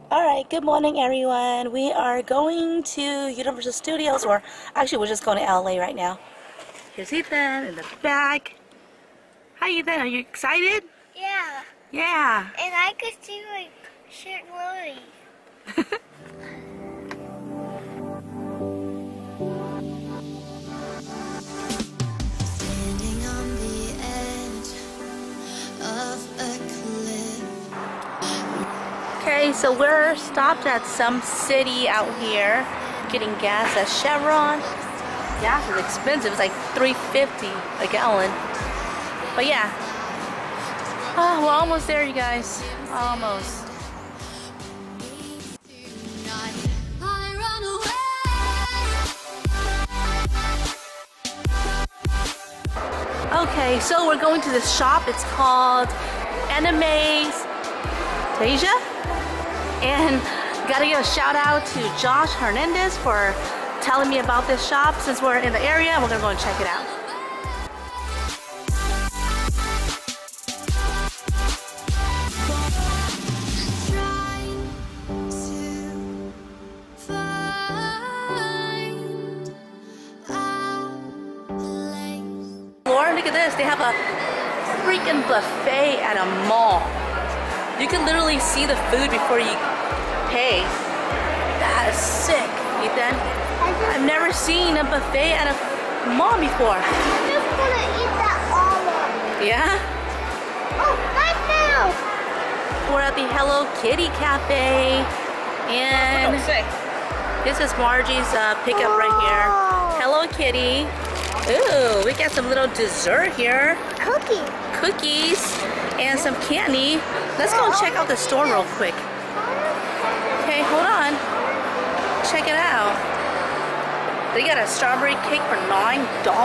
Alright, good morning everyone. We are going to Universal Studios, or actually we're just going to LA right now. Here's Ethan in the back. Hi Ethan, are you excited? Yeah. Yeah. And I could see my shirt glowing. Standing on the edge of a cliff. Okay, so we're stopped at some city out here getting gas at Chevron. Gas is expensive. It's like $3.50 a gallon. But yeah. Oh, we're almost there, you guys. Almost. Okay, so we're going to this shop. It's called Animetasia. And gotta give a shout out to Josh Hernandez for telling me about this shop. Since we're in the area, we're gonna go and check it out. Lord, look at this. They have a freaking buffet at a mall. You can literally see the food before you pay. That is sick, Ethan. I've never seen a buffet at a mall before. I'm just gonna eat that all up. Yeah? Oh, right now! We're at the Hello Kitty Cafe. And this is Margie's pickup right here. Hello Kitty. Ooh, we got some little dessert here. Cookies and some candy. Let's go and check out the store real quick. Okay, hold on. Check it out. They got a strawberry cake for $9.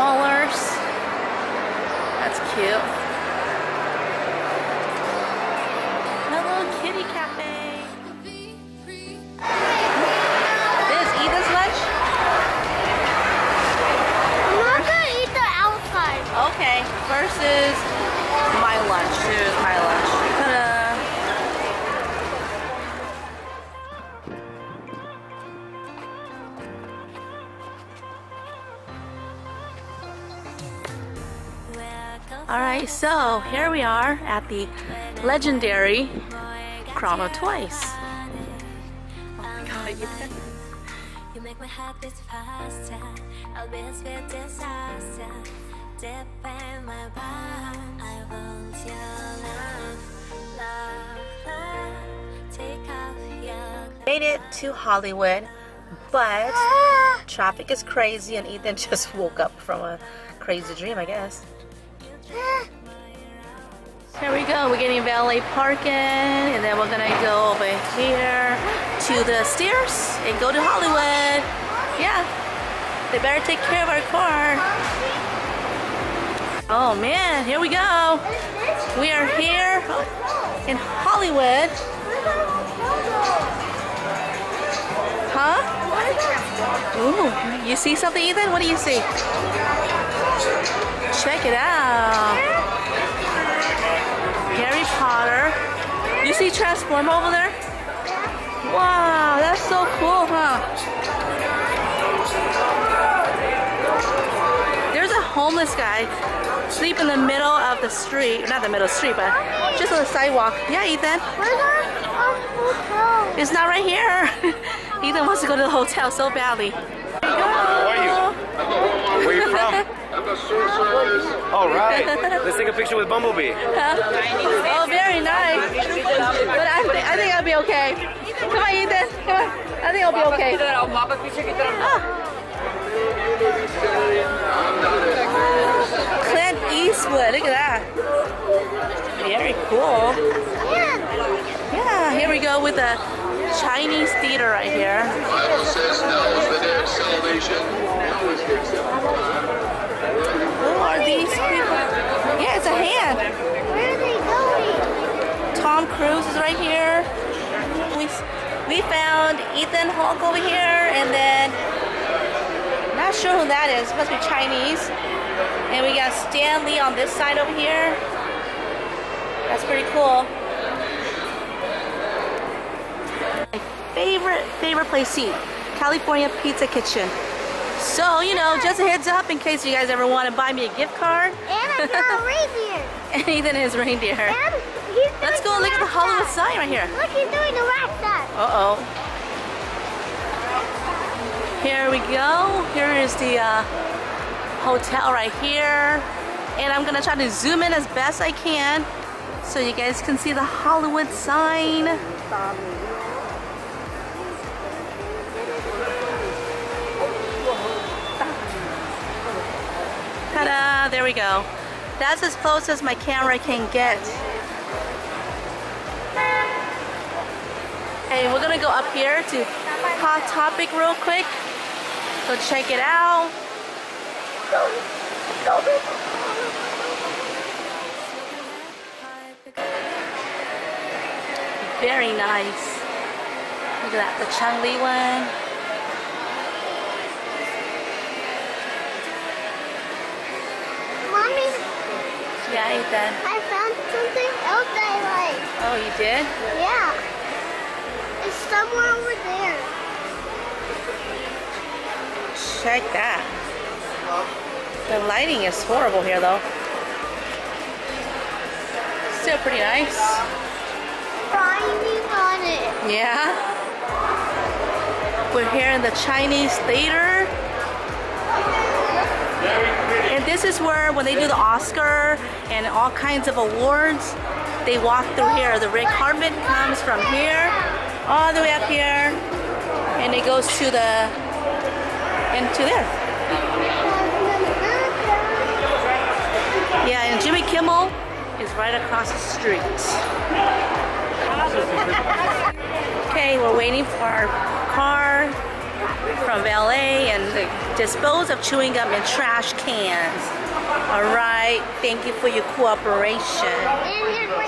That's cute. Hello Kitty Cafe. This is Ethan's lunch? I'm not gonna eat the outside. Okay, versus my lunch. Here's my lunch. Ta-da! Alright, so here we are at the legendary Chrono Toys. Oh my god, you can. You make my heart beat faster. I'll be a sweet disaster. Deep in my heart, I want your love. Take off your. Made it to Hollywood, but traffic is crazy and Ethan just woke up from a crazy dream, I guess. Here we go, we're getting valet parking, and then we're gonna go over here to the stairs and go to Hollywood. Yeah, they better take care of our car. Oh man, here we go. We are here in Hollywood. Huh? Ooh, you see something, Ethan? What do you see? Check it out. Harry Potter. You see Transformer over there? Wow, that's so cool, huh? There's a homeless guy sleep in the middle of the street. Not the middle of the street, but just on the sidewalk. Yeah, Ethan. Where's our hotel? It's not right here. Ethan wants to go to the hotel so badly. How are you? Where are you from? All right. Let's take a picture with Bumblebee. Oh, very nice. But I think I'll be okay. Come on, Ethan. Come on. I think I'll be okay. Clint Eastwood. Look at that. Very cool. Yeah, here we go with the Chinese theater right here. Who are these people? Yeah, it's a hand. Where are they going? Tom Cruise is right here. We found Ethan Hawke over here, and then not sure who that is. Must be Chinese. And we got Stan Lee on this side over here. That's pretty cool. I favorite place to eat. California Pizza Kitchen. So, you know, just a heads up in case you guys ever want to buy me a gift card. And I got a reindeer. And Ethan is reindeer. And he's Let's go look at the Hollywood sign right here. Look, he's doing the rat side. Uh-oh. Here we go. Here is the hotel right here. And I'm gonna try to zoom in as best I can so you guys can see the Hollywood sign. Ta-da! There we go. That's as close as my camera can get. Hey, we're gonna go up here to Hot Topic real quick. Go check it out. Very nice. Look at that, the Chun-Li one. Mommy, Yeah, Ethan. I found something else that I like. Oh, you did? Yeah. It's somewhere over there. Check that. The lighting is horrible here though. Still pretty nice. Finding on it. Yeah. We're here in the Chinese theater. And this is where when they do the Oscar and all kinds of awards, they walk through here. The red carpet comes from here all the way up here and it goes to the into there. Yeah, and Jimmy Kimmel is right across the street. Okay, we're waiting for our car from valet and dispose of chewing gum in trash cans. All right, thank you for your cooperation. And here's my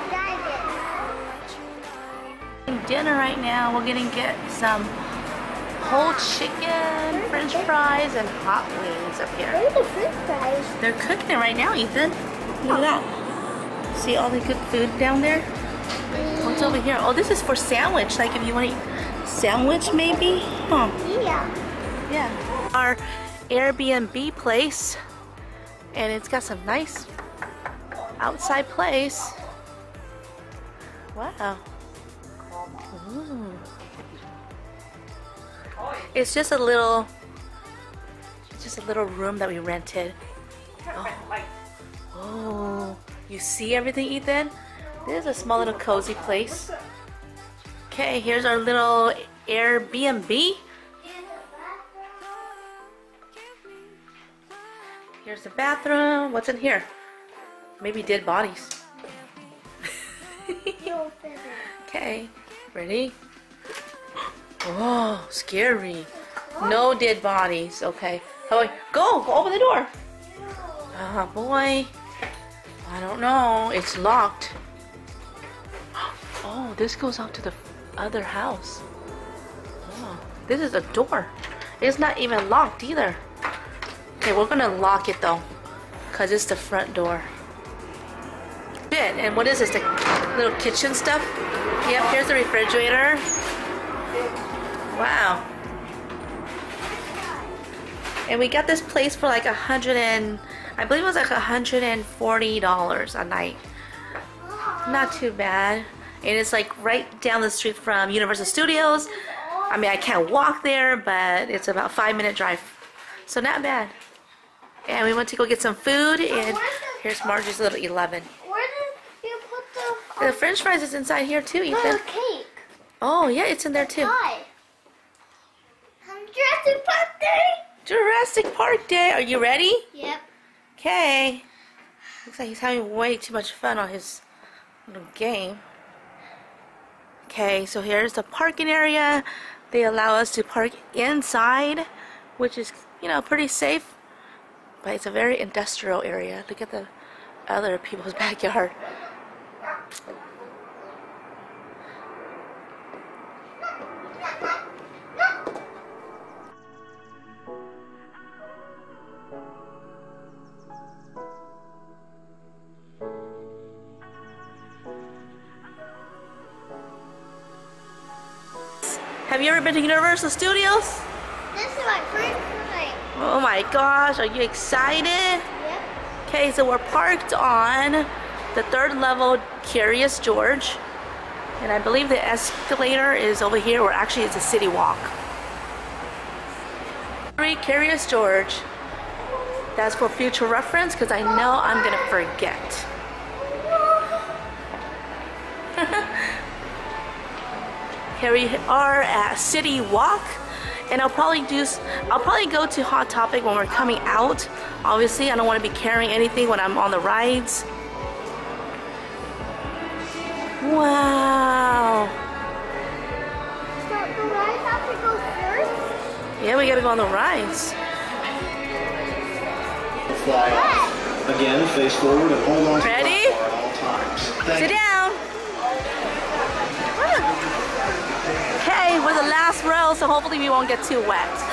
diamond. Dinner right now, we're gonna get some whole chicken, french fries, and hot wings up here. Where's the french fries? They're cooking it right now, Ethan. Look at that. See all the good food down there? What's over here? Oh, this is for sandwich. Like if you want to eat sandwich maybe? Huh. Yeah. Yeah. Our Airbnb place. And it's got some nice outside place. Wow. Ooh. It's just a little room that we rented. Oh, you see everything, Ethan? This is a small little cozy place. Okay, here's our little Airbnb. Here's the bathroom. What's in here? Maybe dead bodies. Okay, ready? Oh, scary. No dead bodies. Okay. Oh, go open the door. Oh boy. I don't know. It's locked. Oh, this goes out to the other house. Oh, this is a door. It's not even locked either. Okay, we're gonna lock it though, cause it's the front door. And what is this? The little kitchen stuff? Yep, here's the refrigerator. Wow. And we got this place for like I believe it was like $140 a night. Not too bad. And it's like right down the street from Universal Studios. I mean, I can't walk there, but it's about a 5-minute drive. So not bad. And we went to go get some food, and here's Margie's little 11. Where did you put The French fries is inside here too, Ethan. the cake? Oh yeah, it's in there too. Why? Jurassic Park Day? Jurassic Park Day. Are you ready? Yep. Okay. Looks like he's having way too much fun on his little game. Okay, so here's the parking area. They allow us to park inside, which is, you know, pretty safe. But it's a very industrial area. Look at the other people's backyard. Have you ever been to Universal Studios? This is my first time. Oh my gosh, are you excited? Yep. Okay, so we're parked on the 3rd level Curious George. And I believe the escalator is over here, or actually it's a city walk. Curious George. That's for future reference because I know I'm gonna forget. Here we are at City Walk, and I'll probably go to Hot Topic when we're coming out. Obviously, I don't want to be carrying anything when I'm on the rides. Wow. So the rides have to go first? Yeah, we gotta go on the rides. Fly off. Again, face forward and hold on to the Ready? platform at all times. Sit down. Okay, we're the last row, so hopefully we won't get too wet.